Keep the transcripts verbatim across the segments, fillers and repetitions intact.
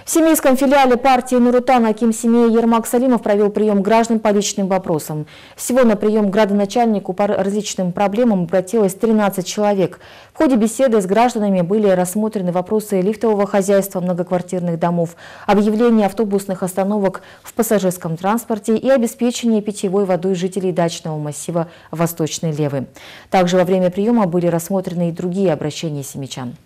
В семейском филиале партии Нур-Отан аким Семея Ермак Салимов провел прием граждан по личным вопросам. Всего на прием к градоначальнику по различным проблемам обратилось тринадцать человек. В ходе беседы с гражданами были рассмотрены вопросы лифтового хозяйства многоквартирных домов, объявления автобусных остановок в пассажирском транспорте и обеспечения питьевой водой жителей дачного массива Восточной Левы. Также во время приема были рассмотрены и другие обращения семичан.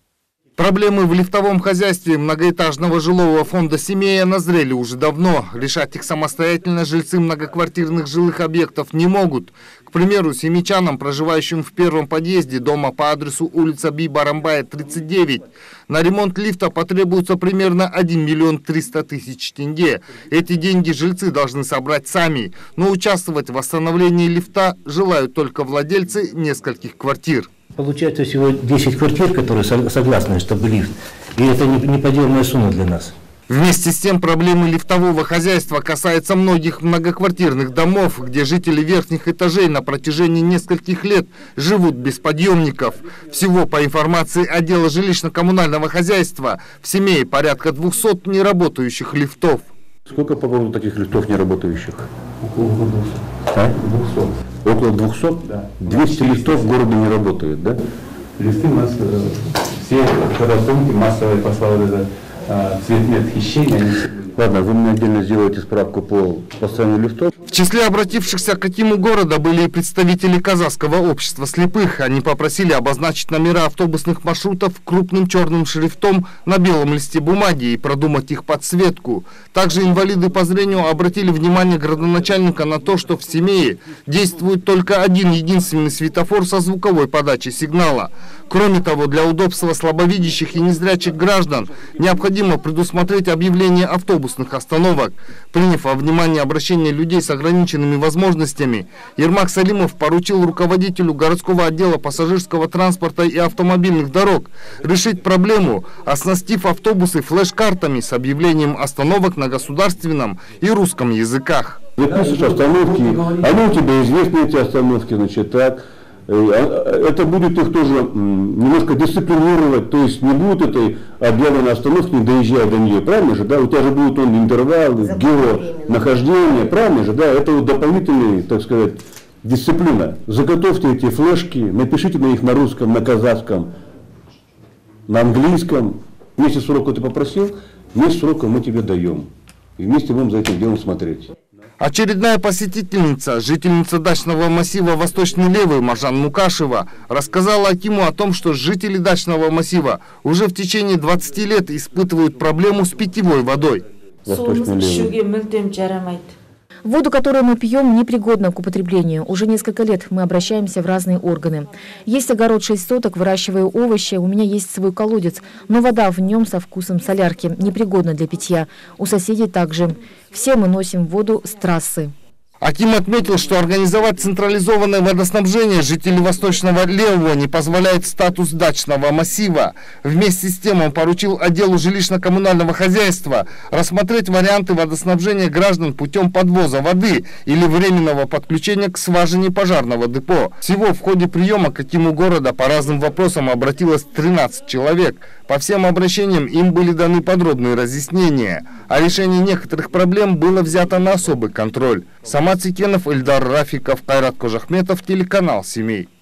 Проблемы в лифтовом хозяйстве многоэтажного жилого фонда Семея назрели уже давно. Решать их самостоятельно жильцы многоквартирных жилых объектов не могут. К примеру, семичанам, проживающим в первом подъезде дома по адресу улица Би-Барамбая, тридцать девять, на ремонт лифта потребуется примерно один миллион триста тысяч тенге. Эти деньги жильцы должны собрать сами, но участвовать в восстановлении лифта желают только владельцы нескольких квартир. Получается всего десять квартир, которые согласны, чтобы лифт. И это неподъемная сумма для нас. Вместе с тем проблемы лифтового хозяйства касаются многих многоквартирных домов, где жители верхних этажей на протяжении нескольких лет живут без подъемников. Всего, по информации отдела жилищно-коммунального хозяйства, в Семее порядка двухсот неработающих лифтов. Сколько по городу таких лифтов неработающих? Около двухсот. А? двухсот. Около двухсот? Да. двести лифтов в городе не работают, да? Лифты у нас все фотосумки массовые послали цветные отхищения. Они... Ладно, вы мне отдельно сделаете справку по построению лифтов. В числе обратившихся к акиму города были и представители Казахского общества слепых. Они попросили обозначить номера автобусных маршрутов крупным черным шрифтом на белом листе бумаги и продумать их подсветку. Также инвалиды по зрению обратили внимание градоначальника на то, что в Семее действует только один единственный светофор со звуковой подачей сигнала. Кроме того, для удобства слабовидящих и незрячих граждан необходимо предусмотреть объявление автобусных остановок. Приняв во внимание обращение людей с ограниченными возможностями, Ермак Салимов поручил руководителю городского отдела пассажирского транспорта и автомобильных дорог решить проблему, оснастив автобусы флеш-картами с объявлением остановок на государственном и русском языках. Запишешь остановки, они у тебя известны, эти остановки, значит, так. Это будет их тоже немножко дисциплинировать, то есть не будет этой объявленной остановки, не доезжая до нее, правильно же, да? У тебя же будут он интервалы, геонахождение, правильно же, да? Это вот дополнительная, так сказать, дисциплина. Заготовьте эти флешки, напишите на них на русском, на казахском, на английском. Месяц срока ты попросил, месяц срока мы тебе даем. И вместе будем за этим делом смотреть. Очередная посетительница, жительница дачного массива Восточной Левы Маржан Мукашева, рассказала акиму о том, что жители дачного массива уже в течение двадцати лет испытывают проблему с питьевой водой. Воду, которую мы пьем, непригодна к употреблению. Уже несколько лет мы обращаемся в разные органы. Есть огород шесть соток, выращиваю овощи, у меня есть свой колодец, но вода в нем со вкусом солярки, непригодна для питья. У соседей также. Все мы носим воду с трассы. Аким отметил, что организовать централизованное водоснабжение жителей Восточного Левого не позволяет статус дачного массива. Вместе с тем он поручил отделу жилищно-коммунального хозяйства рассмотреть варианты водоснабжения граждан путем подвоза воды или временного подключения к скважине пожарного депо. Всего в ходе приема к акиму города по разным вопросам обратилось тринадцать человек. По всем обращениям им были даны подробные разъяснения. А решение некоторых проблем было взято на особый контроль. Самат Цикенов, Ильдар Рафиков, Кайрат Кожахметов, телеканал Семей.